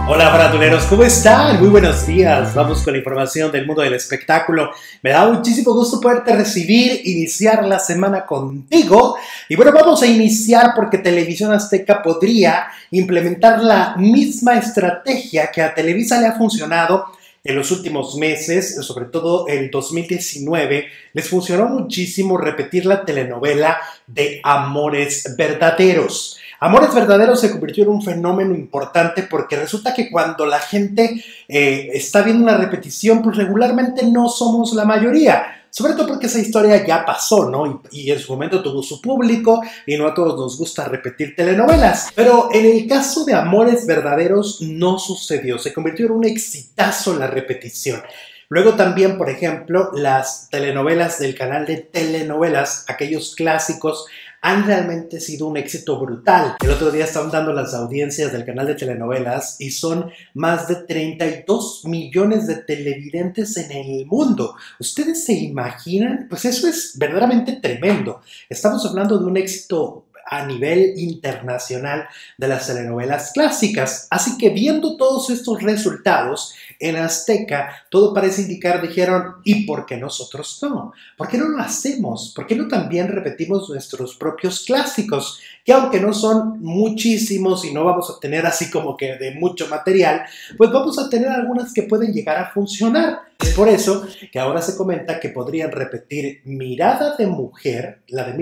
Hola faratuleros, ¿cómo están? Muy buenos días, vamos con la información del mundo del espectáculo. Me da muchísimo gusto poderte recibir, iniciar la semana contigo. Y bueno, vamos a iniciar porque Televisión Azteca podría implementar la misma estrategia que a Televisa le ha funcionado en los últimos meses, sobre todo el 2019, les funcionó muchísimo repetir la telenovela de Amores Verdaderos. Amores Verdaderos se convirtió en un fenómeno importante porque resulta que cuando la gente está viendo una repetición, pues regularmente no somos la mayoría. Sobre todo porque esa historia ya pasó, ¿no? Y en su momento tuvo su público y no a todos nos gusta repetir telenovelas. Pero en el caso de Amores Verdaderos no sucedió. Se convirtió en un exitazo la repetición. Luego también, por ejemplo, las telenovelas del canal de telenovelas, aquellos clásicos, han realmente sido un éxito brutal. El otro día estaban dando las audiencias del canal de telenovelas y son más de 32 millones de televidentes en el mundo. ¿Ustedes se imaginan? Pues eso es verdaderamente tremendo. Estamos hablando de un éxito a nivel internacional de las telenovelas clásicas. Así que viendo todos estos resultados en Azteca, todo parece indicar, dijeron, ¿y por qué nosotros no? ¿Por qué no lo hacemos? ¿Por qué no también repetimos nuestros propios clásicos? Que aunque no son muchísimos y no vamos a tener así como que de mucho material, pues vamos a tener algunas que pueden llegar a funcionar. Es por eso que ahora se comenta que podrían repetir Mirada de Mujer, la de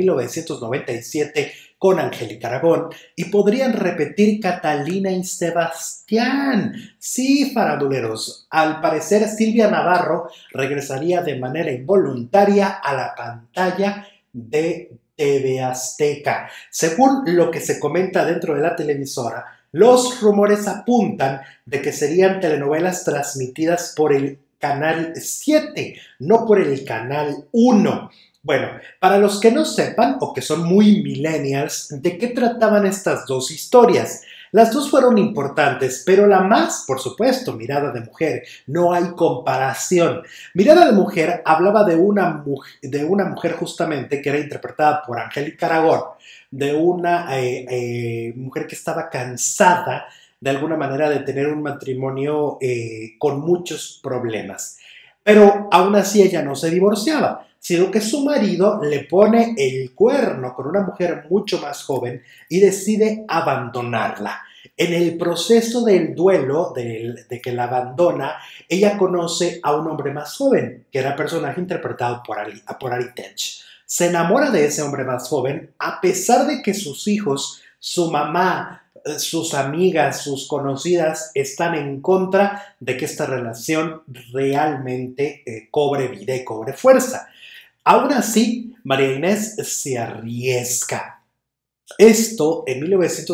1997, con Angélica Aragón, y podrían repetir Catalina y Sebastián. Sí, faranduleros, al parecer Silvia Navarro regresaría de manera involuntaria a la pantalla de TV Azteca. Según lo que se comenta dentro de la televisora, los rumores apuntan de que serían telenovelas transmitidas por el Canal 7, no por el Canal 1. Bueno, para los que no sepan o que son muy millennials, ¿de qué trataban estas dos historias? Las dos fueron importantes, pero la más, por supuesto, Mirada de Mujer. No hay comparación. Mirada de Mujer hablaba de una mujer justamente que era interpretada por Angélica Aragón, de una mujer que estaba cansada de alguna manera de tener un matrimonio con muchos problemas. Pero aún así ella no se divorciaba, sino que su marido le pone el cuerno con una mujer mucho más joven y decide abandonarla. En el proceso del duelo, de que la abandona, ella conoce a un hombre más joven, que era el personaje interpretado por Ari Tench. Se enamora de ese hombre más joven, a pesar de que sus hijos, su mamá, sus amigas, sus conocidas están en contra de que esta relación realmente cobre vida y cobre fuerza. Aún así, María Inés se arriesga. Esto en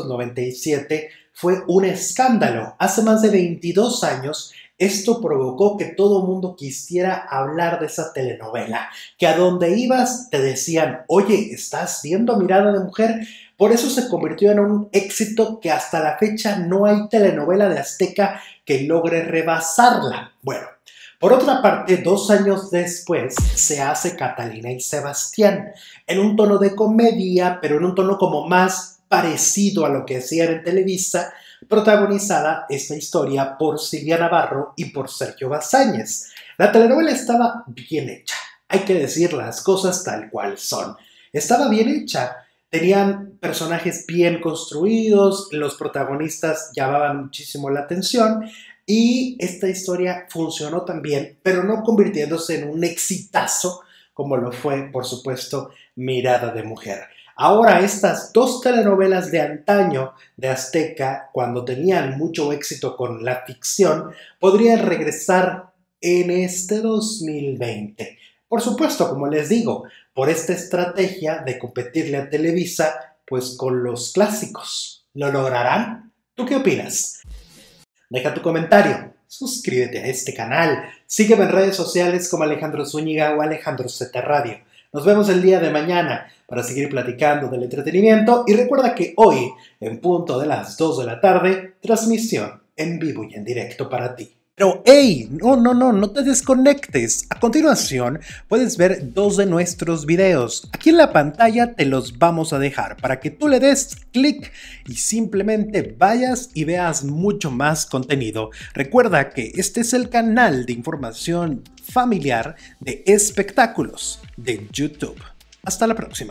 1997 fue un escándalo. Hace más de 22 años, esto provocó que todo el mundo quisiera hablar de esa telenovela, que a donde ibas te decían, oye, ¿estás viendo Mirada de Mujer? Por eso se convirtió en un éxito que hasta la fecha no hay telenovela de Azteca que logre rebasarla. Bueno, por otra parte, 2 años después se hace Catalina y Sebastián, en un tono de comedia, pero en un tono como más parecido a lo que hacían en Televisa, protagonizada esta historia por Silvia Navarro y por Sergio Bazáñez. La telenovela estaba bien hecha, hay que decir las cosas tal cual son. Estaba bien hecha. Tenían personajes bien construidos, los protagonistas llamaban muchísimo la atención y esta historia funcionó también, pero no convirtiéndose en un exitazo como lo fue, por supuesto, Mirada de Mujer. Ahora estas dos telenovelas de antaño de Azteca, cuando tenían mucho éxito con la ficción, podrían regresar en este 2020. Por supuesto, como les digo, por esta estrategia de competirle a Televisa, pues con los clásicos. ¿Lo lograrán? ¿Tú qué opinas? Deja tu comentario, suscríbete a este canal, sígueme en redes sociales como Alejandro Zúñiga o Alejandro Z Radio. Nos vemos el día de mañana para seguir platicando del entretenimiento y recuerda que hoy, en punto de las 2 de la tarde, transmisión en vivo y en directo para ti. Pero hey, no te desconectes. A continuación puedes ver dos de nuestros videos. Aquí en la pantalla te los vamos a dejar para que tú le des clic y simplemente vayas y veas mucho más contenido. Recuerda que este es el canal de información familiar de espectáculos de YouTube. Hasta la próxima.